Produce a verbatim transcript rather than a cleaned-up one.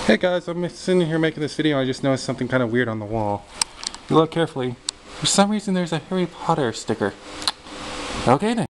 Hey guys, I'm sitting here making this video. I just noticed something kind of weird on the wall. You look carefully. For some reason there's a Harry Potter sticker. Okay then.